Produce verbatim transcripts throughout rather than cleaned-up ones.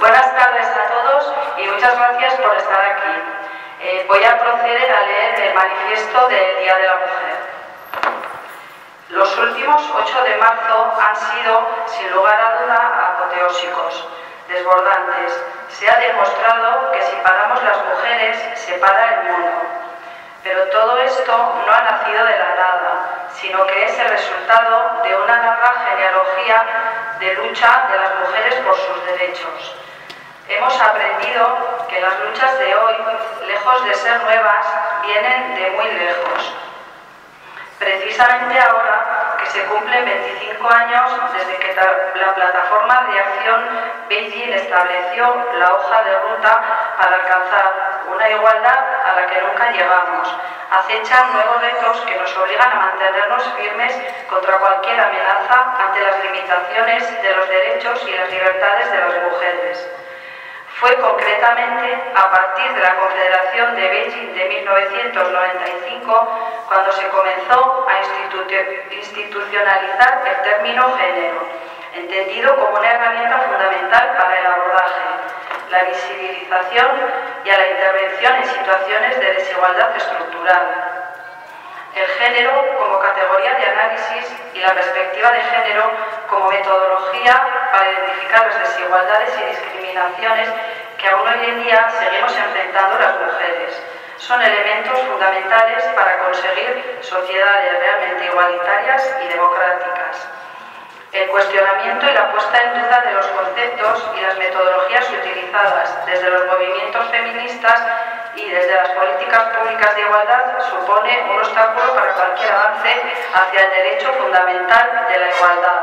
Buenas tardes a todos y muchas gracias por estar aquí. Eh, voy a proceder a leer el manifiesto del Día de la Mujer. Los últimos ocho de marzo han sido, sin lugar a duda, apoteósicos, desbordantes. Se ha demostrado que si paramos las mujeres, se para el mundo. Pero todo esto no ha nacido de la nada, sino que es el resultado de una larga genealogía de lucha de las mujeres por sus derechos. Hemos aprendido que las luchas de hoy, lejos de ser nuevas, vienen de muy lejos. Precisamente ahora que se cumplen veinticinco años desde que la Plataforma de Acción Beijing estableció la hoja de ruta para alcanzar una igualdad a la que nunca llegamos, acechan nuevos retos que nos obligan a mantenernos firmes contra cualquier amenaza ante las limitaciones de los derechos y las libertades de las mujeres. Fue concretamente a partir de la Confederación de Beijing de mil novecientos noventa y cinco cuando se comenzó a institu institucionalizar el término género, entendido como una herramienta fundamental para el abordaje, la visibilización y a la intervención en situaciones de desigualdad estructural. El género como categoría de análisis y la perspectiva de género como metodología para identificar las desigualdades y discriminaciones que aún hoy en día seguimos enfrentando las mujeres. Son elementos fundamentales para conseguir sociedades realmente igualitarias y democráticas. El cuestionamiento y la puesta en duda de los conceptos y las metodologías utilizadas desde los movimientos feministas y desde las políticas públicas de igualdad supone un obstáculo para cualquier avance hacia el derecho fundamental de la igualdad.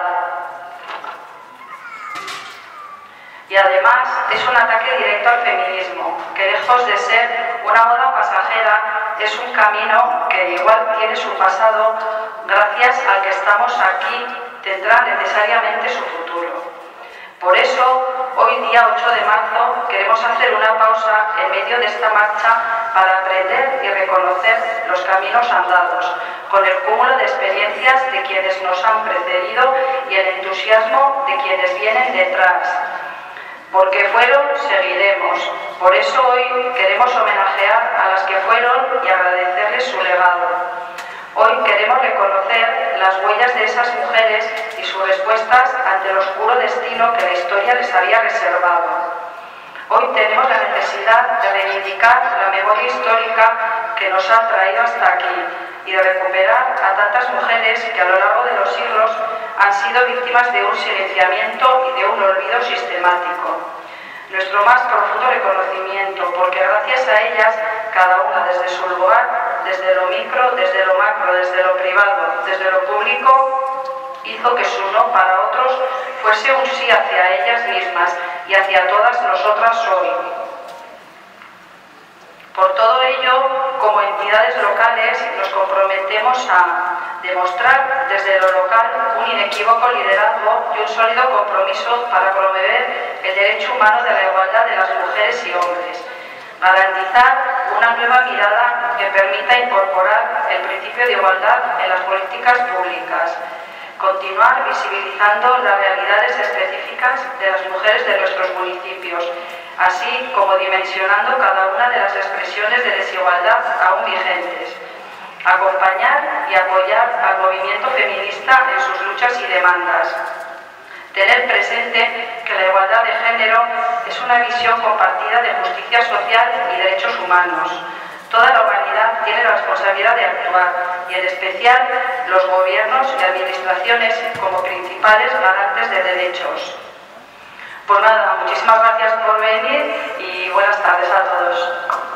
Y además es un ataque directo al feminismo, que lejos de ser una moda pasajera, es un camino que igual tiene su pasado, gracias al que estamos aquí, tendrá necesariamente su futuro. Por eso, hoy día ocho de marzo, queremos hacer una pausa en medio de esta marcha para aprender y reconocer los caminos andados, con el cúmulo de experiencias de quienes nos han precedido y el entusiasmo de quienes vienen detrás. Porque fueron, seguiremos. Por eso hoy queremos homenajear a las que fueron y agradecerles su legado. Hoy queremos reconocer las huellas de esas mujeres y sus respuestas ante el oscuro destino que la historia les había reservado. Hoy tenemos la necesidad de reivindicar la memoria histórica que nos ha traído hasta aquí y de recuperar a tantas mujeres que a lo largo de los siglos han sido víctimas de un silenciamiento y de un olvido sistemático. Nuestro más profundo reconocimiento, porque gracias a ellas, cada una desde su lugar, desde lo micro, desde lo macro, desde lo privado, desde lo público, hizo que su no para otros fuese un sí hacia ellas mismas y hacia todas nosotras hoy. Por todo ello, como entidades locales, nos comprometemos a demostrar desde lo local un inequívoco liderazgo y un sólido compromiso para promover el derecho humano de la igualdad de las mujeres y hombres, garantizar una nueva mirada que permita incorporar el principio de igualdad en las políticas públicas, continuar visibilizando las realidades específicas de las mujeres de nuestros municipios, así como dimensionando cada una de las expresiones de desigualdad aún vigentes, acompañar y apoyar al movimiento feminista en sus luchas y demandas, tener presente que la igualdad de género es una visión compartida de justicia social y derechos humanos. Toda la humanidad tiene la responsabilidad de actuar, y en especial los gobiernos y administraciones como principales garantes de derechos. Pues nada, muchísimas gracias por venir y buenas tardes a todos.